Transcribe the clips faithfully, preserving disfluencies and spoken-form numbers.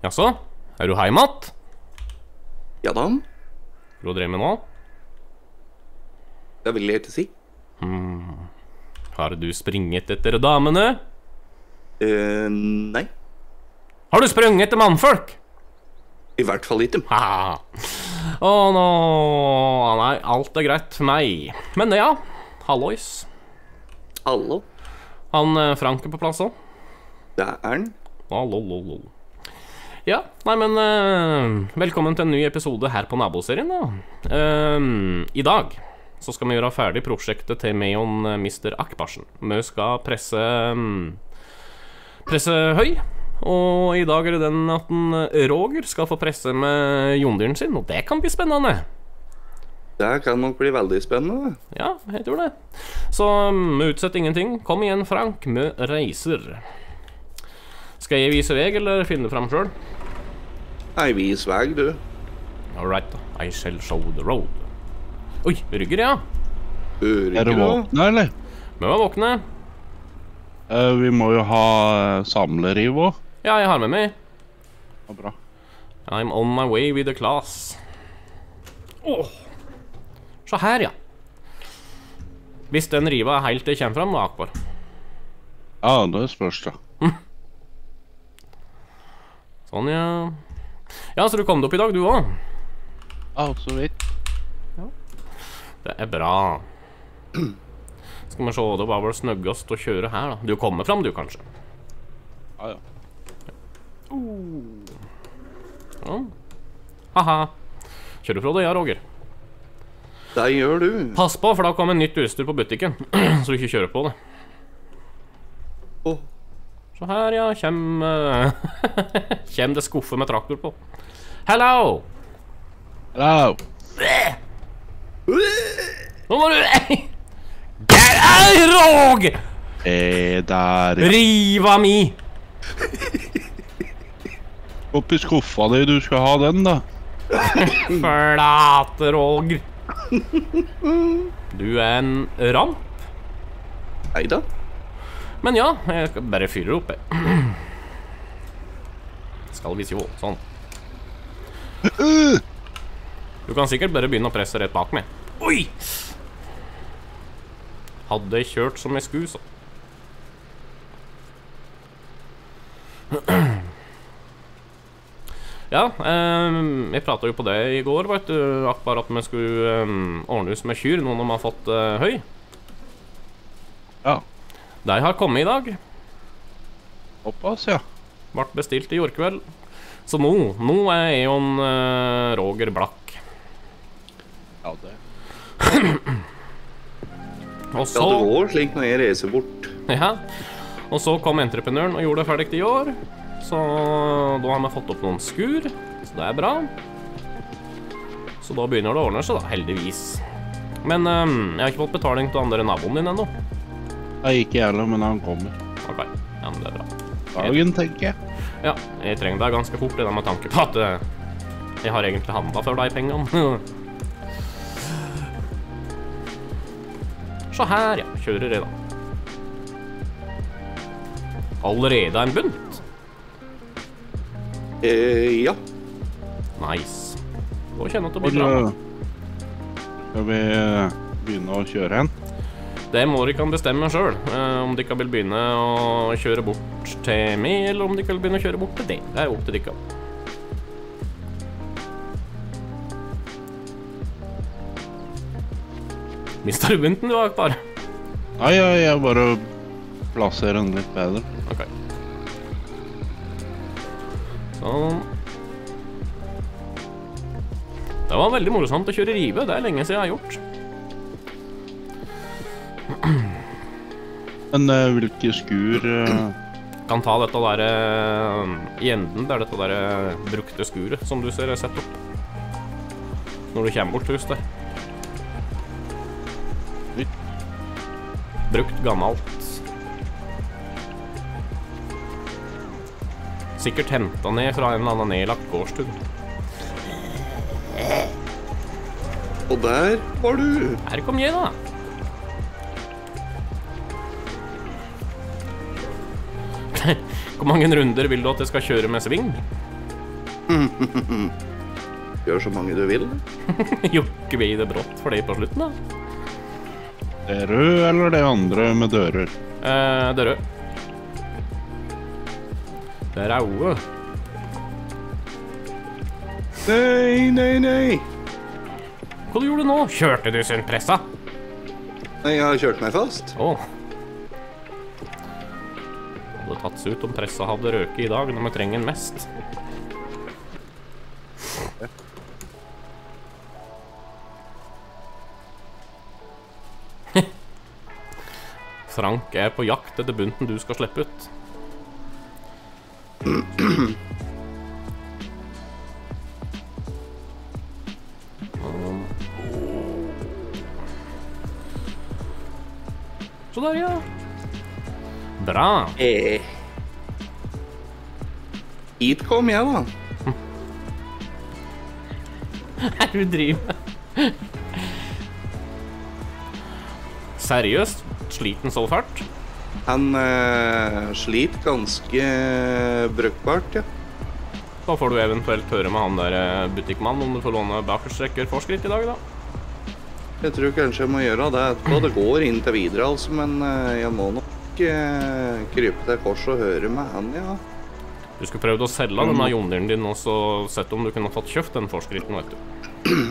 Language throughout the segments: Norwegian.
Jaså? Er du heimat? Ja da, Hva du drev med nå? det vil jeg ikke si. Hmm. Har du springet etter damene? Eh, nei, Har du sprunget etter mannfolk? i hvert fall ikke. Haha. Å nå, nei, alt er greit for meg. Men ja, hallois. Hallo, Han eh, Frank er på plass også? det er han. Hallo. Ja, nei, men eh, velkommen til en ny episode her på naboserien da. Eh, I dag så skal vi gjøre ferdig prosjektet til meg og eh, mister Akbarsen. Vi skal presse mm, Presse høy. Og i dag er det den at en Roger skal få presse med jondyren sin, og det kan bli spennende. Det kan nok bli veldig spennende. Ja, jeg tror det. Så um, utsett ingenting. Kom igjen, Frank, vi reiser. Skal jeg vise vei, eller finne fram selv? Nei, vis vei, du. Alright, I shall show the road. Oi, rygger, ja. Ører Er du ikke da? våkne, eller? Vi var våkne. Eh, vi må jo ha eh, samleriv også. Ja, jeg har med meg. Ja, bra. I'm on my way with the class. Åh. Så her, ja. Hvis den riva er helt til jeg kommer frem, da, Akbar. Ja, det spørs det. Sånn, ja. Ja, så du kom deg opp i dag, du også? Ja, så vidt. Det er bra. Skal vi se, det var vel snøggast å kjøre her, da. Du kommer frem, du, kanskje? Ja, ja. Ja. Haha. Kjører du fra det, ja, Roger? Det gjør du. Pass på, for da kommer nytt utstyr på butikken, så du ikke kjører på det. Åh, Så her, ja, kjem... eh, kjem det skuffe med traktor på. Hello! Hello! Nå må du... Der er Roger! Eh, der. Riva mi! Oppi skuffa di, du skal ha den da. Flate Roger. Du er en ramp. neida. Men ja, jeg skal bare fyre opp jeg. Skal vise jo, sånn. Du kan sikkert bare begynne å presse rett bak meg. Oi! Hadde jeg kjørt som jeg skulle, så. Ja, eh, jeg pratet jo på det i går, vet du, Akbar, at vi skulle eh, ordnes med kyr, noen som har fått eh, høy. Ja, De har kommet i dag. opppass, ja. Ble bestilt i går kveld. Så nå, nå er jeg og en, eh, Roger Blakk. Ja, det. Og Ja, så, det går slik når jeg reiser bort. ja, og så kom entreprenøren og gjorde det ferdig i år. Så da har vi fått opp noen skur, så det er bra. Så da begynner det å ordne seg da, heldigvis. Men eh, jeg har ikke fått betaling til andre naboen din ennå. Jeg gikk heller, men han kommer. Ok, ja, men det er bra. Dagen, tenker jeg. Ja, jeg trenger det ganske fort, det der med tanke på at eh, jeg har egentlig handlet for de pengene. Så her, ja, kjører jeg da. Allerede en bunt. Eh, ja. Nice. Da kjenner jeg at det Hvor blir bra. eh, skal vi eh, begynne å kjøre hen? Det må de kan bestemme selv, eh, om de kan vil begynne å kjøre bort til meg, eller om de kan begynne å kjøre bort til deg. Det er jo opp til dere. Mister du bunten du, Akbar? Nei, ja, jeg bare plasserer den litt bedre. Ok. Sånn. Det var veldig morsomt å kjøre rive, det er lenge siden jeg har gjort. Men eh, hvilke skur... eh, Kan ta dette der eh, i enden, det er dette der eh, brukte skuret som du ser er sett opp. Når du kommer bort til hus der. Nytt. Brukt gammelt. Sikkert hentet ned fra en eller annen nedlagt gårdstund. Og der var du. Her kom jeg da. Hvor mange runder vil du at jeg skal kjøre med sving? Gjør så mange du vil. Jokker vi det brått for det på slutten, da? Det rød eller det andre med dører? Eh, det rød. Det røde. Nei, nei, nei. Hva du gjorde nå? Kjørte du sin pressa? Nei, jeg har kjørt meg fast. Åh. Hadde tatt seg ut om pressa hadde røket i dag når vi trenger den mest. Frank er på jakt etter bunten du skal slippe ut. Så der, ja. Bra. Eh. Hit kom jeg, da. Hva er det du driver med? Seriøst? Sliten så fælt? Han eh, sliter ganske brukbart, ja. Da får du eventuelt høre med han der eh, butikkmannen om du får låne bakerstrekker forskritt i dag, da. Jeg tror kanskje jeg må gjøre det etterpå. Det går inn til videre, altså, men eh, jeg må nok eh, krype til kors og høre med han, ja. Du skulle prøvd å selge denne jonderen din og så sett om du kunne fått kjøpt den forskritten, vet du.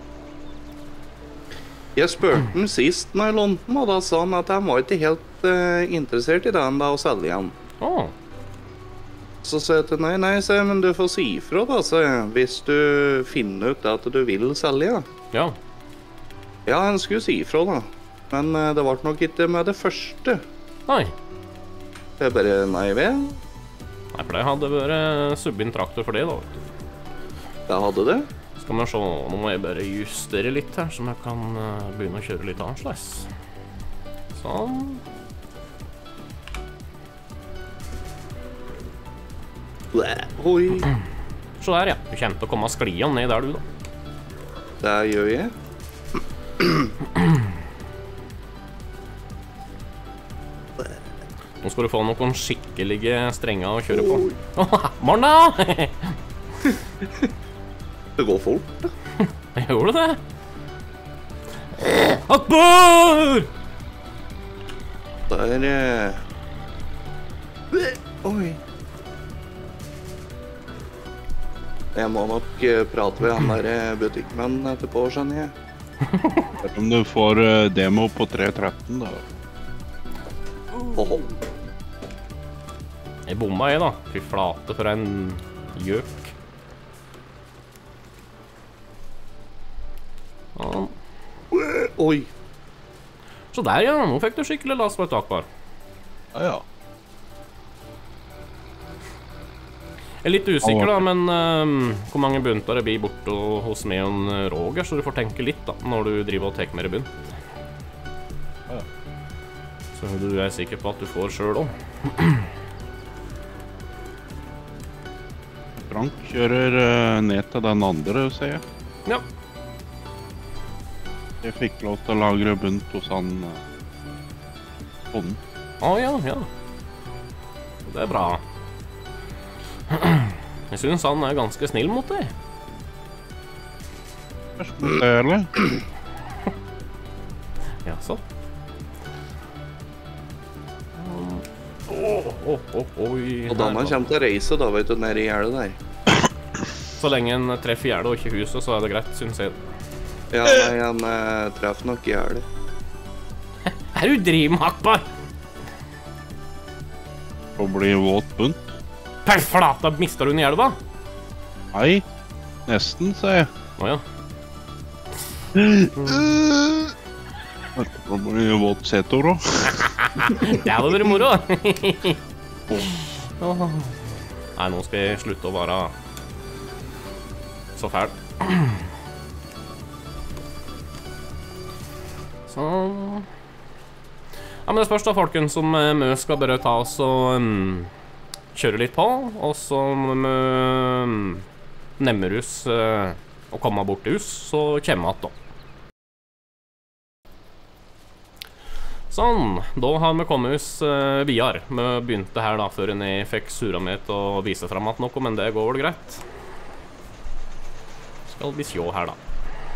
Jeg spurte han sist når jeg lånte den, og da sa han at han var ikke helt uh, interessert i den da å selge den. Åh. Så sa jeg til nei, nei, sa jeg, men du får si ifra da, sa jeg, hvis du finner ut at du vil selge den. Ja. Ja, han skulle si ifra da, men uh, det var nok ikke med det første. Nei. Jeg bare, nei vel, Nei, for det hadde vært sub-in traktor for det, da, vet du. det hadde det. Skal vi se, nå må jeg bare justere litt her, så jeg kan uh, begynne å kjøre litt annerledes. Sånn. Oi, Så der, ja. Du kommer til å komme skliene ned der, du, da. det gjør jeg. Nå skal du få noen skikkelige strenger å kjøre på. Åh, morgen da! Det går fort, da. Jeg gjorde det. Akbar! Der, eh... Oi. Jeg må nok eh, prate med han der eh, butikkmannen etterpå, skjønner jeg. Om du får eh, demo på tre tretten, da. Åh. Jeg bomma jeg, da. Fy flate for en gjøk. Sånn. Oi. Så der, ja. Nå fikk du skikkelig last på et Akbar. Ja, ja. Jeg er litt usikker, da, men uh, hvor mange bunter det blir borte hos meg og en Roger, så du får tenke litt, da, når du driver og tek mer bunt. Ja. Så du er sikker på at du får selv også. Frank kjører eh, ned til den andre, ser jeg. Ja. Jeg fikk lov til å lagre bunt hos han eh, Hånden. Å, ja, ja. Det er bra. Jeg synes han er ganske snill mot deg. Først mot det, eller? Ja, så. Åh, åh, åh, oi. Og da man kommer til å reise, da vet du, nede i gjerdet der. Så lenge en treffer gjerdet og ikke huset, så er det greit, synes jeg. Ja, nei, han eh, treffer nok gjerdet. Er du driver med, Akbar? Og blir våt bunt. Per flata, mister du den i elva? Nei, nesten, ser jeg. Åja. Og blir våt setor også. Det hadde vært moro. Åh. Nei, nå skal jeg slutte å være så fæl. Sånn. Ja, men det spørs da, folkens, som vi skal bare ta oss og um, kjøre litt på, og så um, Nemmerhus uh, og komme bort til hus, så kommer jeg da. Sånn, da har vi kommet oss uh, videre. Vi begynte her da, før jeg fikk sura med til å vise frem at noe, men det går vel greit. Skal vi sjå her, da.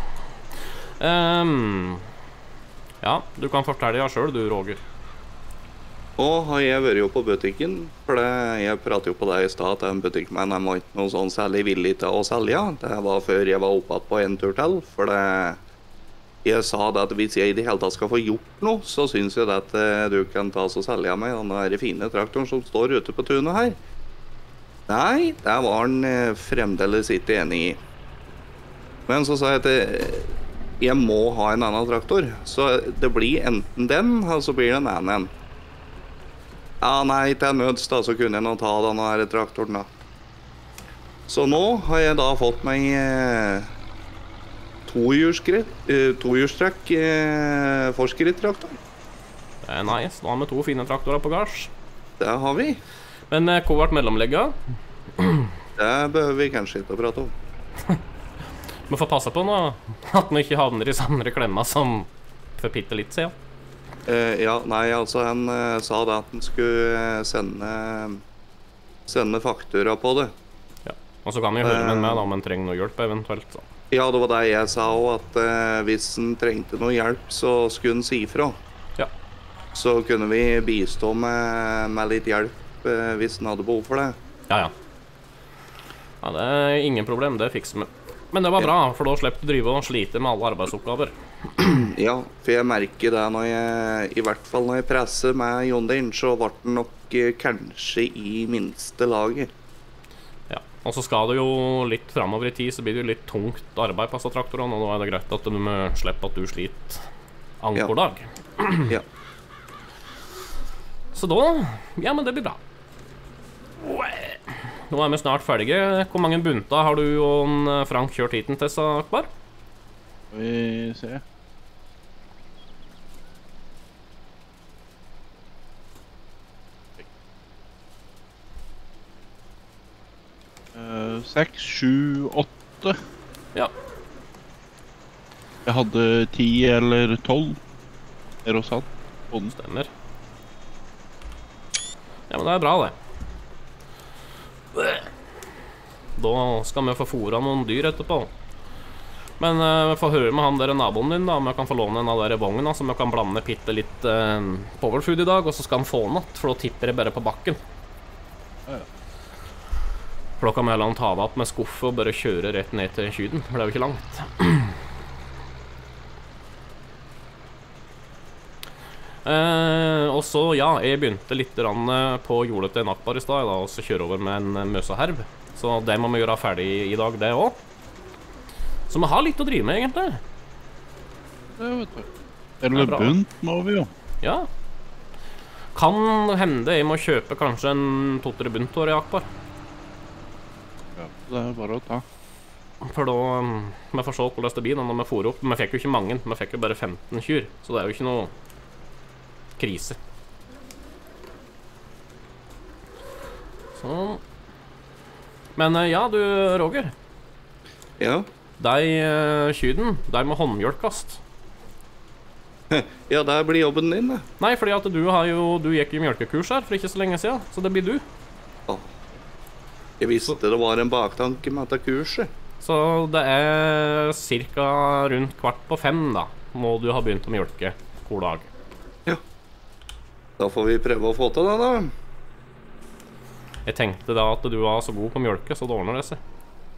Ehm, ja, du kan fortelle deg selv, du, Roger. Nå har jeg vært jo på butikken, for det, jeg pratet jo på det i sted at en butikkmann var ikke noe sånn særlig villig til å selge. Det var før jeg var oppe på en tur til, for det, jeg sa det at hvis jeg i det hele tatt skal få gjort noe, så synes jeg det at eh, du kan ta og selge meg den der fine traktoren som står ute på tunet her. Nei, det var han eh, fremdeles ikke enig i. Men så sa jeg at eh, jeg må ha en annen traktor, så det blir enten den, og så blir det en annen. Ja, nei, til nøds da, så kunne jeg nå ta denne her traktoren da. Så nå har jeg da fått meg eh, tohjulsskritt, eh, tohjulstrekk eh, forskritt-traktor. Det er nice. Nå har vi to fine traktorer på gars. Det har vi. Men eh, hvor ble mellomlegget? Det behøver vi kanskje ikke å prate om. Vi får passe på nå, at vi ikke havner i samme klemma som for bitte litt siden. Eh, ja, nei, altså han eh, sa det at han skulle eh, sende, sende faktura på det. Ja, og så kan vi høre med en med da, om han trenger noe hjelp eventuelt. Så. Ja, det var det jeg sa også, at eh, hvis han trengte noe hjelp, så skulle han si ifra. Ja. Så kunne vi bistå med, med litt hjelp eh, hvis han hadde behov for det. Ja, ja. Ja, det er ingen problem, det fikser vi. Men det var bra, for da slipper du drive og slite med alle arbeidsoppgaver. Ja, for jeg merker det når jeg, i hvert fall når jeg presser med John Deere, så ble det nok eh, kanskje i minste laget. Ja, og så skal det jo litt fremover i tid, så blir det jo litt tungt arbeid på disse traktorene, og da er det greit at du må slippe at du sliter ankerdag. Ja. Så da, ja, men det blir bra. Nå er vi snart ferdige. Hvor mange bunter har du og Frank kjørt hiten til, Akbar? Skal vi se. Uh, seks, sju, åtte. Ja. Jeg hadde ti eller tolv. Er det sant? Stemmer. Ja, men det er bra, det. Da skal vi få fôret noen dyr etterpå. Men uh, vi får høre med han der naboen din da, om jeg kan få låne en av der vogna, så vi kan blande pitte litt uh, powerfood i dag, og så skal han få natt, for da tipper jeg bare på bakken. Ja, ja. For da kan vi heller ta det opp med skuffe og bare kjøre rett ned til kyden, for det er jo ikke langt. Uh, og så, ja, jeg begynte litt på jordet til en Akbar i sted, da, og så kjøre over med en møseherv. Så det må vi gjøre ferdig i dag, det også. Så vi har litt å drive med, egentlig. Det vet du. Eller bunt må vi jo. Ja. Kan hende jeg må kjøpe kanskje en to-tre buntår i Akbar. Ja, det er bare å ta. For da, um, vi får se hvordan det blir når vi får opp. Vi fikk jo ikke mange, vi fikk jo bare femten kyr, så det er jo ikke noe krise. Sånn. Men ja, du, Roger. Ja. De uh, kyden, de må håndmjølkast. Ja, det blir jobben din, det. Nei, fordi at du har jo, du gikk jo mjølkekurs her for ikke så lenge siden, så det blir du. Ja. Jeg visste det var en baktanke med dette kurset. Så det er cirka rundt kvart på fem da, må du ha begynt å mjølke hver dag. Ja. Da får vi prøve å få til det da. Jeg tenkte da at du var så god på mjølke, så det ordner det seg.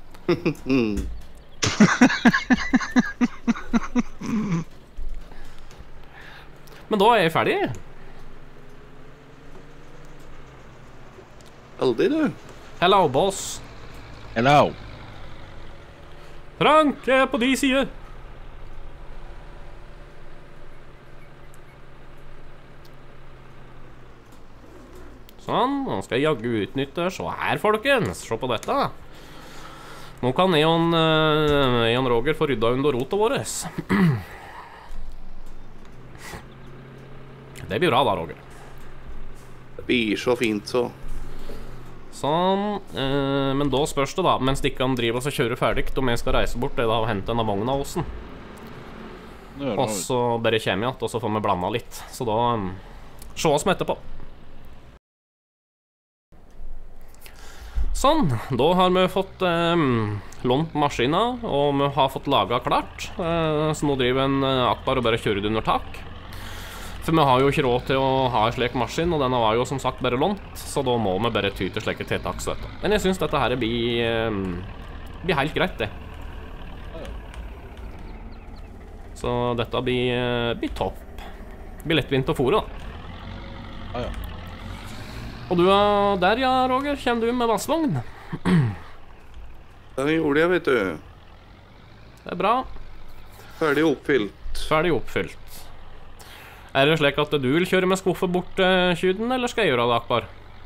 Men da er jeg ferdig. Veldig, du. Hello, boss. Hello. Frank er på de side. Sånn, nå skal jeg jaggu utnytte. Se her, folkens. Se på dette. Nå kan Eon, uh, Eon Roger få rydda under rotet våres. Det blir bra da, Roger. Det blir så fint, så. Sånn, uh, men da spørs det da, mens de kan drive oss og kjøre ferdig, om jeg skal reise bort det da og hente en av vogna av ossen. Og så bare kommer jeg att, og så får vi blanda litt. Så da, um, se oss med etterpå. Sånn, da har vi fått um, lånt maskina, og vi har fått laget klart. Eh, så nå driver en eh, Akbar og bare kjører det under tak. For vi har jo ikke råd til å ha en slik maskin, og denne var jo som sagt bare lånt, så da må vi bare ty til slike tiltak. Så dette. Men jeg synes dette her blir, eh, blir helt greit, det. Så dette blir, eh, blir topp. Blir lettvint å fôre, da. Ja, ja. Og du er der, ja, Roger? Kommer du med vassvogn? Det gjorde jeg, vet du. Det er bra. Ferdig oppfylt. Ferdig oppfylt. Er det slik at du vil kjøre med skuffe bort til Kyden, eller skal jeg gjøre det, Akbar?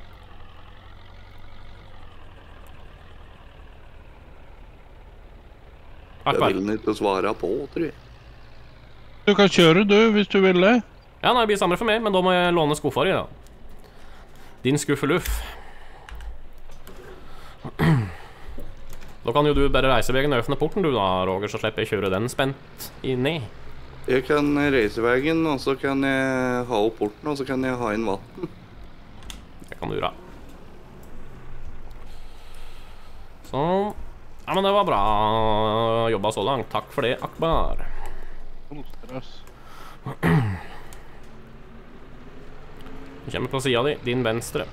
Det Akbar? vil han ikke svare på, tror jeg. Du kan kjøre du, hvis du vil det. Ja, nei, det blir samme for meg, men da må jeg låne skuffa di, da. Din skuffeluff. Da kan jo du bare reise veien og åpne porten, du da, Roger, så slipper jeg kjøre den spent i ned. Jeg kan reise veien, og så kan jeg ha opp porten, og så kan jeg ha inn vatten. Det kan du gjøre. Sånn. Ja, men det var bra jobba så langt. Takk for det, Akbar. Noe stress. Du kommer på siden di, din venstre.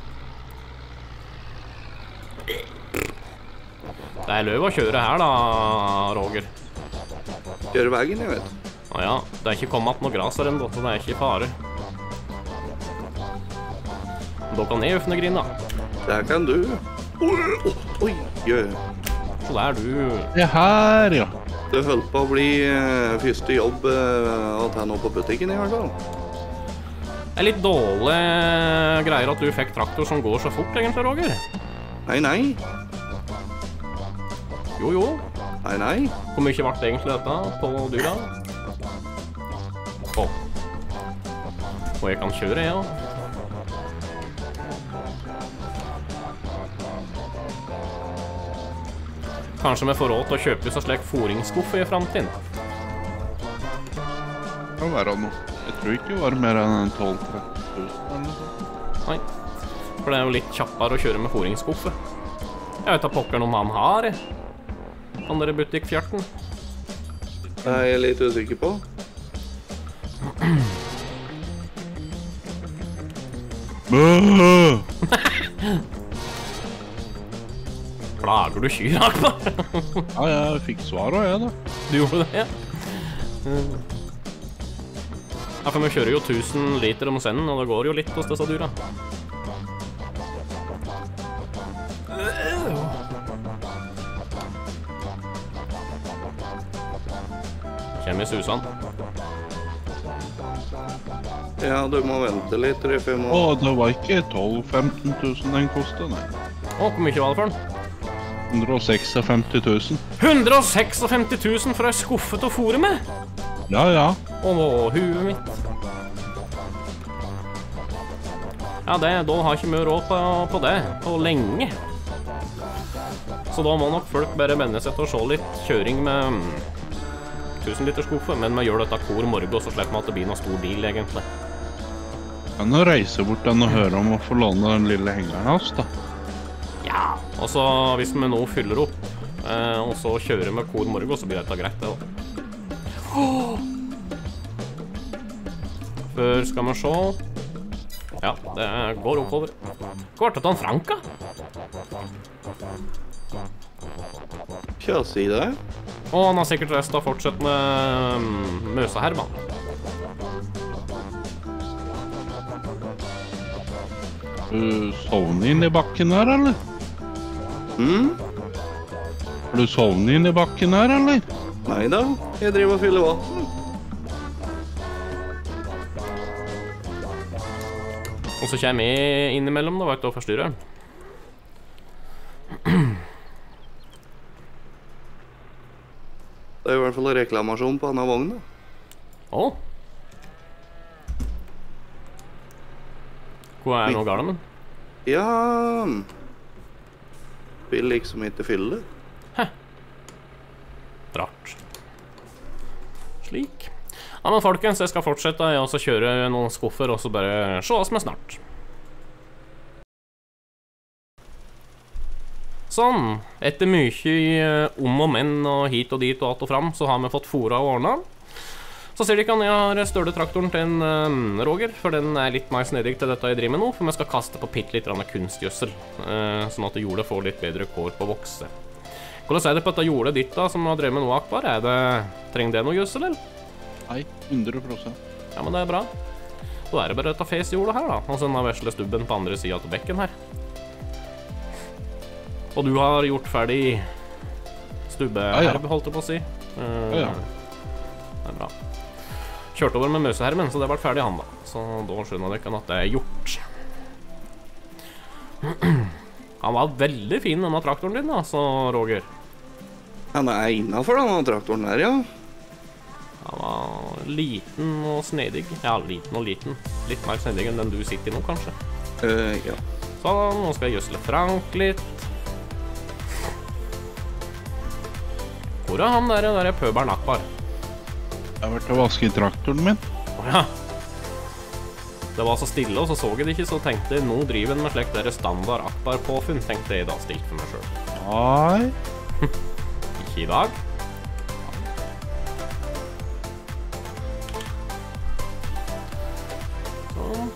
Det er løv å kjøre her da, Roger. Kjøre veien, jeg vet. Ah, ja, det er ikke kommet noe gras her ennå, så det er ikke fare. Da kan jeg åpne grinda. Der kan du. Oi, oi, jø. Så der du. Det er her, ja. Det holdt på å bli eh, første jobb eh, at han nå på butikken i hvert fall. Det er litt dårlig greier at du fikk traktor som går så fort, egentlig, Roger. Nei, nei. Jo, jo. Nei, nei. Hvor mye ble det egentlig dette på dyra? Å. Og jeg kan kjøre, ja. Kanskje vi får råd til å kjøpe seg slik fôringsskuffe i fremtiden. Det kan være noe. Jeg tror ikke det var mer enn tolv til tretten tusen eller noe sånt. Nei, for det er jo litt kjappere å kjøre med fôringsskuffe. Jeg vet da pokkeren om han har, jeg. Han der butikkfjerten. Det er jeg litt usikker på. Bøh! Plager du kyr, Akbar? Ja, jeg fikk svar også, jeg da. Du gjorde det, ja. Ja, for vi kjører jo tusen liter om senden, og det går jo litt hos disse dyra. Kjem i susan. Ja, du må vente litt, tror jeg, for jeg må... Å, det var ikke tolv til femten tusen den kostet, nei. Å, hvor mye var det for den? hundre og sekstifemti tusen. hundre og sekstifemti tusen for ei skuffe til å fôre med? Ja, ja. Å, huet mitt. Ja, det, da har ikke mye råd på, på det, på lenge. Så da må nok folk bare venne seg til å se litt kjøring med tusen liter skuffe, men vi gjør dette hver morgen, så slipper vi at det blir noen stor bil, egentlig. Kan du reise bort den og høre om å få låne den lille hengeren hans, da? Ja, og så hvis vi nå fyller opp, eh, og så kjører vi hver morgen, så blir dette greit, det da. Oh! Før skal vi se. Ja, det går oppover. Hva var det til han Franka? Tja, si det. Og han har sikkert resten av fortsett med um, Møseherban. Du sovner inn i bakken her, eller? Hm? Har du sovnet inn i bakken her, eller? Neida, jeg driver og fyller vatten. Og så kommer jeg innimellom, da, vet du, og forstyrrer. Det er i hvert fall en reklamasjon på denne vognen. Å? Hva er noe galt med den? Ja... Vil liksom ikke fylle. Rart. Slik. Ja, men folkens, jeg skal fortsette å kjøre noen skuffer, og så bare se oss med snart. Sånn, etter mye eh, om og men og hit og dit og alt og fram, så har vi fått fôra og ordna. Så ser de ikke han jeg har støletraktoren til en eh, Roger, for den er litt mer snedig til dette jeg driver med nå, for vi skal kaste på pitt litt kunstgjødsel, eh, sånn at jordet får litt bedre kår på å vokse. Hvordan er det på dette jordet ditt da, som du har drevet med nå, Akbar? Er det, trenger det noe gjødsel, eller? Nei, hundre prosent. Ja, men det er bra. Da er det bare dette fesjordet her da, og så denne vesle stubben på andre siden av bekken her. Og du har gjort ferdig stubbeherb, holdt jeg på å si. Uh, Ja, ja. Det er bra. Kjørte over med møsehermen, så det ble ferdig han da. Så da skjønner dere at det er gjort. Han var veldig fin, denne traktoren din da, så Roger. Han er innenfor denne traktoren her, ja. Han var liten og snedig. Ja, liten og liten. Litt mer snedig enn den du sitter i nå, kanskje. Uh, ja. Sånn, nå skal jeg gjødsle Frank litt. Hvor er han der, der pøberen Akbar? Jeg har vært og vasket traktoren min. Åja. Det var så stille, og så så jeg det ikke, så tenkte jeg, nå driver han med slik der standard Akbar-påfunn, tenkte jeg da stilt for meg selv. Nei. Ikke i dag. Sånn.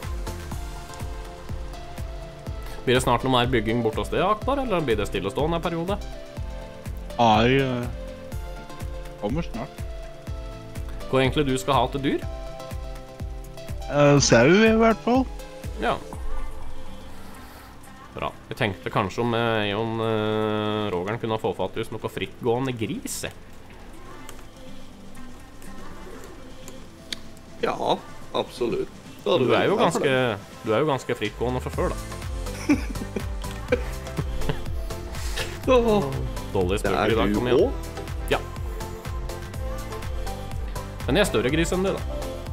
Blir det snart noe mer bygging bort hos det, Akbar, eller blir det stillestående en periode? Nei, eh, kommer snart. Hvor egentlig du skal ha til dyr? Eh, sau i hvert fall. Ja. Bra. Jeg tenkte kanskje om eh, Jon eh, Rogeren kunne få fatt i noe frittgående gris. jeg. Ja, absolutt. Da Du er jo veldig ganske, for det. du er jo ganske frittgående fra før, da. Åh, Dolly det spøker er i dag, du kom igjen. også. Ja. Men jeg er større gris enn det, da.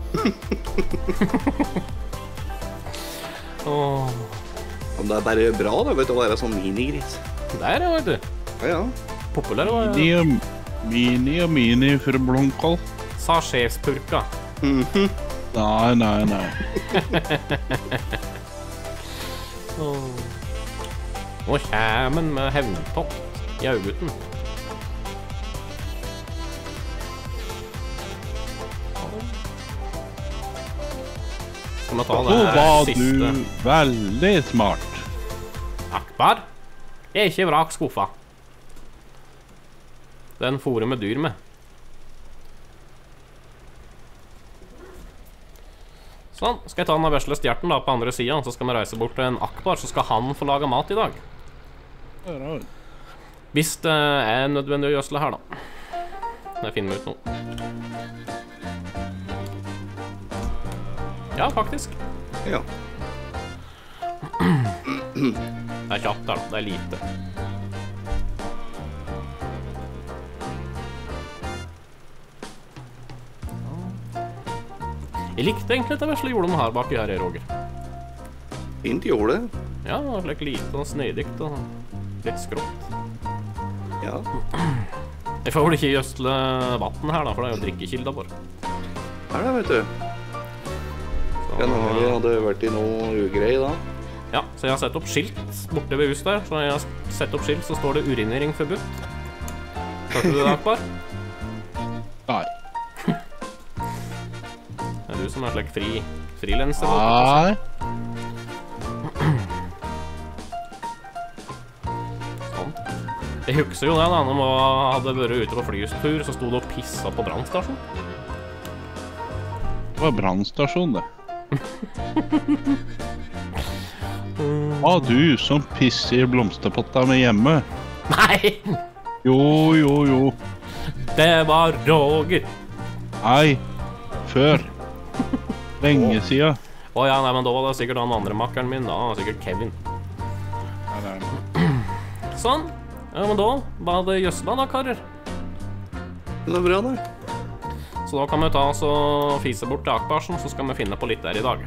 Åh, Men det er bare bra det, vet du, å være sånn minigris. der ja, vet du. Ja, ja. Populær var Mini jeg. og mini og mini for blomkål. Sa sjefspurka. Nei, nei, nei. Åh. Nå kjem han med hevntokt i Auguten. Skal vi ta Så det her var siste? du veldig smart. Akbar, jeg er ikke vrak skuffa. Den fôrer med dyr med. Sånn, skal jeg ta den av vesle stjerten da på andre siden, så skal vi reise bort til en Akbar, så skal han få lage mat i dag. Hvis det er nødvendig å gjødsle her da. Det finner vi ut nå. Ja, faktisk. Ja. Det er kjapt der da, det er lite. Jeg likte egentlig det vesle jordet her baki her, Roger. Fint gjorde det. Ja, det var slik lite og snedikt og litt skrått. Ja. Jeg får vel ikke gjødsle vatten her da, for det er jo drikkekilda bare. Her da, vet du. Så, Kan hende vi hadde vært i noe ugrei da. ja, så jeg har sett opp skilt borte ved huset der, så jeg har sett opp skilt, så står det urinering forbudt. Hørte du det, Akbar? Nei. Det er du som er slik fri, frilenser. Nei. Sånn. Jeg husker jo det da, når man hadde vært ute på flytur, så stod det og pissa på brannstasjon. Det var brannstasjon, det. Hva du som pisser i blomsterpotta med hjemme? Nei, Jo, jo, jo. det var Roger. Nei. Før. Lenge siden. Åja, nei, men da var det sikkert han andre makkeren min, da var det sikkert Kevin. Nei, nei, nei. Sånn, ja, men da var det gjøsla da, karer. Det er bra det. Så da kan vi ta oss og fise bort til Akbarsen, så skal vi finne på litt der i dag.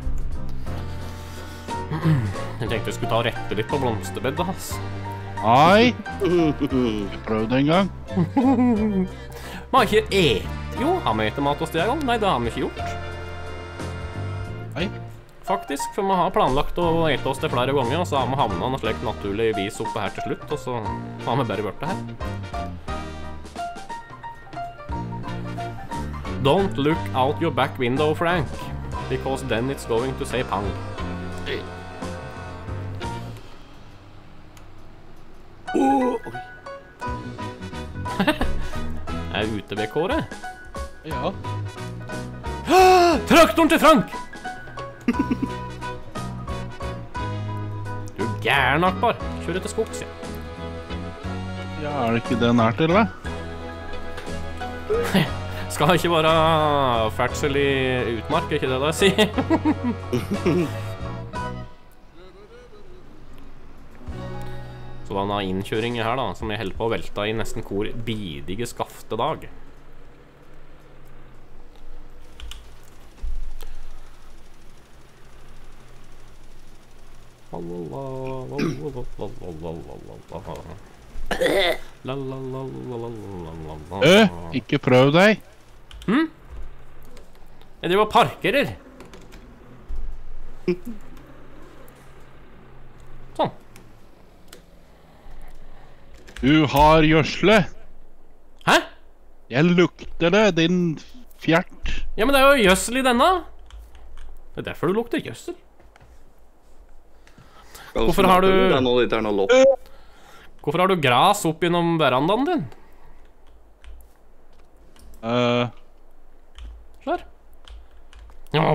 Jeg tenkte jeg skulle ta og rette litt på blomsterbedet hans. Nei. Jeg prøvde en gang. Vi har ikke et. Jo, har vi etter mat hos deg en gang? Nei, det har vi ikke gjort. Nei. faktisk. For vi har planlagt å ete oss det flere ganger, og så har vi havnet noe slik naturlig vis oppe her til slutt, og så har vi bare vært det her. Don't look out your back window, Frank, because then it's going to say pang. Oh, oi. Er jeg ute ved Kåre? Ja. Traktoren til Frank! Du er gæren, Akbar. Kjør etter skogs, ja. Ja, er det ikke det nært, eller? Skal ikke være ferdsel i utmark, ikke det da jeg sier? Så var det en innkjøring her da, som jeg holdt på å velta i nesten hvor bidige skaftedag. Øh, ikke prøv deg. Hm? Jeg driver og parkerer. Sånn. Du har gjødsle. Hæ? Jeg lukter det, din fjert. Ja, men det er jo gjødsel i denne. Det er derfor du lukter gjødsel. Hvorfor har du... Det er noe litt her noe lopp. Hvorfor har du gras opp gjennom verandaen din? Uh, Klar. Ja.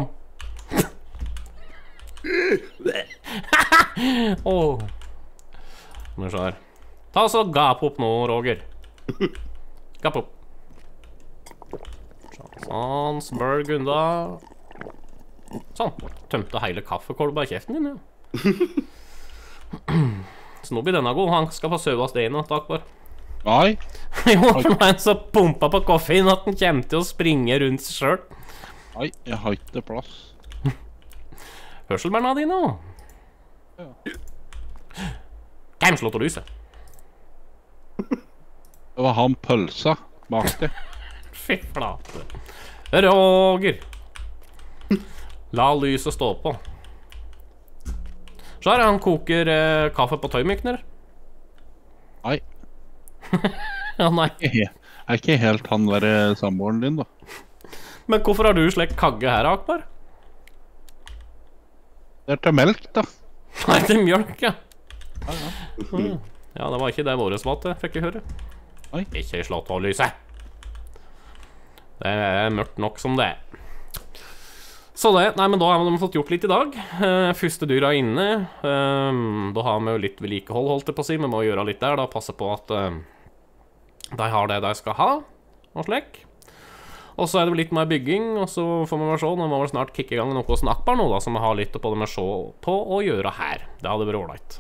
Åh. Nå skjær. Ta så gap opp nå, Roger. Gap opp. Sånn, smørg unna. Sånn. Tømte hele kaffekolba i kjeften din, ja. Så nå blir denne god. Han skal få søvast det inn, takk bare. nei. Jo, for nå er han så pumpa på koffein at han kommer til å springe rundt seg selv. Nei, jeg har ikke plass. Hørselberna dine, nå. Ja. Hvem slått å lyse? Det var han pølsa bak det. Fy flate. Roger. La lyset stå på. Så her han koker eh, kaffe på tøymykner. Nei, Ja, nei. jeg er ikke helt han der eh, samboeren din da. Men hvorfor har du slik kagge her, Akbar? Det er til melk da. Nei, til mjølk, ja. Ja, ja. Mm. Ja, det var ikke det våre svate, fikk jeg høre. Nei. Ikke slått av lyset. Det er mørkt nok som det er. Så det, nei, men da har vi fått gjort litt i dag. Uh, første dyra er inne. Uh, da har vi jo litt vedlikehold, holdt det på å si. Vi må gjøre litt der, da. Passe på at uh, de har det de skal ha, og slik. Og så er det litt mer bygging, og så får vi se. Nå må vi snart kicke i gang noe hos Akbar nå, da, så vi har litt på det med å se på og gjøre her. Det hadde vært ålreit.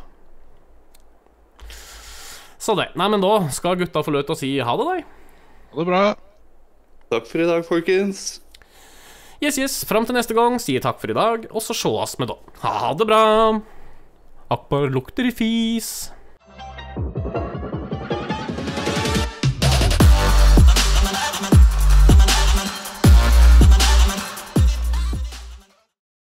Så det. Nei, men da skal gutta få lov til å si ha det, da. Ha det bra. Takk for i dag, folkens. Yes, yes. Fram til neste gang sier takk for i dag, og så sjås vi da. Ha det bra. Akbar lukter i fis.